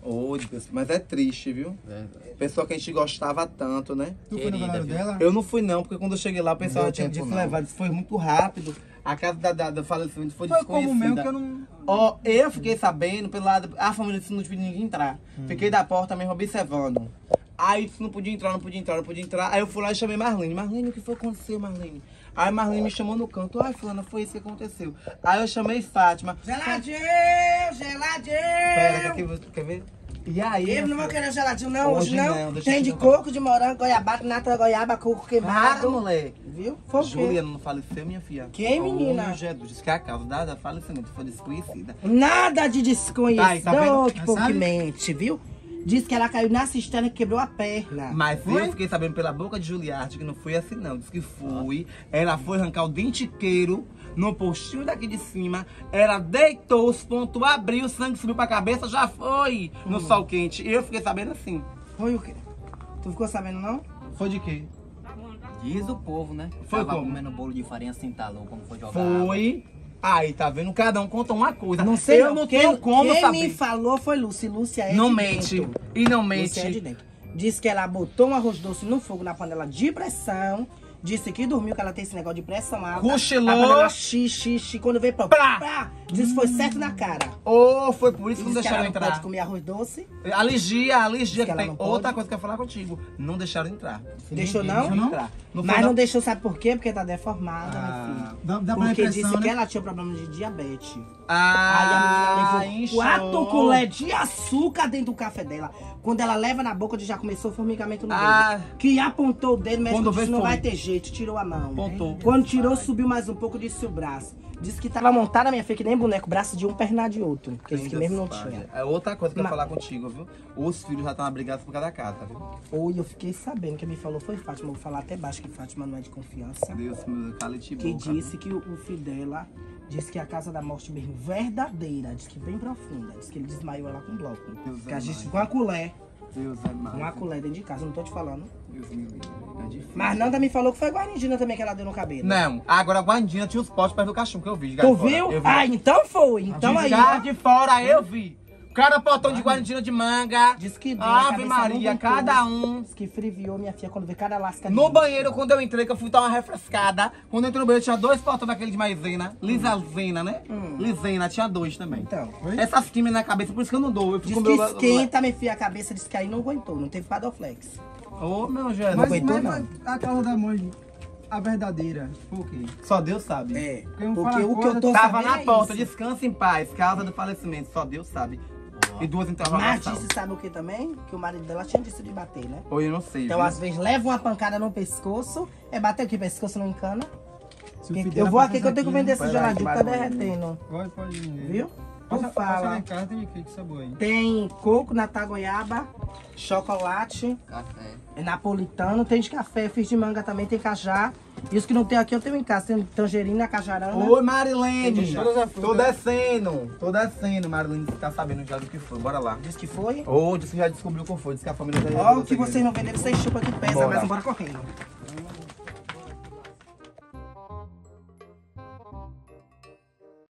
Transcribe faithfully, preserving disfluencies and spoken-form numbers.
Ô, Deus, mas é triste, viu? É. Pessoa que a gente gostava tanto, né? Tu foi no velório dela? Eu não fui não, porque quando eu cheguei lá, o pessoal Não tinha deu disse tempo, levar, disse foi muito rápido. A casa da, da, da falecimento foi, Foi desconhecida. como mesmo que eu não... Ó, eu fiquei sabendo pelo lado, a família disse não pediu ninguém entrar. Hum. Fiquei da porta mesmo observando. Aí disse não podia entrar, não podia entrar, não podia entrar. Aí eu fui lá e chamei Marlene. Marlene, o que foi que aconteceu, Marlene? Aí Marlene me chamou no canto. Ai, fulana, foi isso que aconteceu. Aí eu chamei Fátima. Geladinho, geladinho! Pera, quer, quer ver? E aí? Eu não vou querer geladinho não, hoje, Hoje não. não, deixa Tem eu de te coco, de morango, goiabada, nata, goiaba, coco Para, queimado. moleque. Viu? Foi o quê? Juliana não faleceu, minha filha. Quem, menina? Oh, Jesus, disse que a causa da, da falecimento foi desconhecida. Nada de desconhecido, Tá, tá vendo? que Mas pouco sabe? mente, viu? Diz que ela caiu na cisterna e quebrou a perna. Mas Foi? eu fiquei sabendo pela boca de Juliarte que não foi assim não. Disse que foi. Ela foi arrancar o dentiqueiro no postinho daqui de cima. Ela deitou os pontos, abriu, o sangue subiu pra cabeça, já foi no sol quente. E eu fiquei sabendo assim. Foi o quê? Tu ficou sabendo, não? Foi de quê? Diz o povo, né? Foi Tava como? comendo bolo de farinha sem talão quando foi jogar água. Foi. Aí, tá vendo? Cada um conta uma coisa. Não sei, eu não Quem- tenho como Quem saber. me falou foi Lúcia. Lúcia é Não de mente. dentro. E não Lúcia é de mente. dentro. Diz que ela botou um arroz doce no fogo na panela de pressão. Disse que dormiu, que ela tem esse negócio de pressão alta. Cochilou. A panela xixi, xixi, quando veio pra... Plá. Plá. Disse que foi certo na cara. Ou foi por isso que não Diz que deixaram ela não pode entrar. comer arroz doce. A Ligia, a Ligia Diz que que ela tem não pode. outra coisa que eu ia falar contigo. Não deixaram entrar. Deixou Ninguém não? deixou entrar. Não Mas foi não não. deixou, sabe por quê? Porque tá deformada, Ah, meu filho. Dá, dá pra Porque impressão, disse que né? ela tinha problema de diabetes. Ah, Aí a menina levou inchou. quatro colheres de açúcar dentro do café dela. Quando ela leva na boca, já começou o formigamento no Ah. dedo. Que apontou o dedo, mas Quando disse vê não foi. vai ter jeito, tirou a mão. Apontou. Quando tirou, subiu mais um pouco, disse o braço. Disse que tava montada, minha filha, que nem boneco, braço de um, perna de outro. Porque disse que mesmo não tinha. É outra coisa que eu ia Mas- falar contigo, viu? Os filhos já estão brigados por causa da casa, viu? Oi, eu fiquei sabendo, que me falou foi Fátima. Eu vou falar até baixo que Fátima não é de confiança. Deus meu, cala-te Que boca. disse que o, o filho dela disse que a casa da morte mesmo verdadeira, disse que bem profunda, disse que ele desmaiou ela com um bloco. Deus Que a é gente mais. com a colher, Deus é mais. com a colher dentro de casa, não tô te falando. Deus me livre. É difícil. Mas Nanda me falou que foi guarnidina também que ela deu no cabelo. Não, agora a Guandina tinha os potes perto do cachorro que eu vi. de Tu gás fora. viu? Eu vi. Ah, então foi. Então aí, Cá ó. de fora eu vi. Cada potão de guarnitina de manga. Diz que deu, a Ave cabeça não Maria, aguentou. cada um. Diz que friviou minha filha quando vê cada lasca. de No bicho. banheiro, quando eu entrei, que eu fui dar uma refrescada. Quando eu entrei no banheiro, tinha dois potões daquele de maisena. Lisazena, né? Hum. Lisena, tinha dois também. Então. Essas químicas na cabeça, por isso que eu não dou. Eu Diz fico que meu- esquenta, minha filha, a cabeça. Diz que aí não aguentou, não teve Padoflex. Ô, meu Jesus. Mas, aguentou, mas a causa da mãe, a verdadeira, por quê? Só Deus sabe. É, Porque eu porque falo o que eu coisa, tô Tava sabendo na é porta, isso. descansa em paz, causa do falecimento. Só Deus sabe. E duas Mas interrogações. disse, sabe o que também? Que o marido dela tinha dito de bater, né? Ou eu não sei. Então, viu? às vezes, leva uma pancada no pescoço. É bater aqui, pescoço não encana. Se o filho Eu dela vou aqui passasse que eu tenho que vender esse Vai lá, geladinho, vai tá lá. derretendo. Pode, pode vender. Viu? Passa, Tu passa lá fala. em casa, tem que, que sabor aí. Tem coco, nata goiaba, chocolate, Café. é napolitano, tem de café, fiz de manga também, tem cajá. Isso que não tem aqui eu tenho em casa, tem tangerina, cajarana. Oi, Marilene. Entendi. Tô descendo. Tô descendo, Marilene. Você tá sabendo já do que foi. Bora lá. Diz que foi. Ô, disse que já descobriu o que foi. Disse que a família já Ó, o que vocês não venderam, vocês chupam que pesa, Bora. mas bora correndo.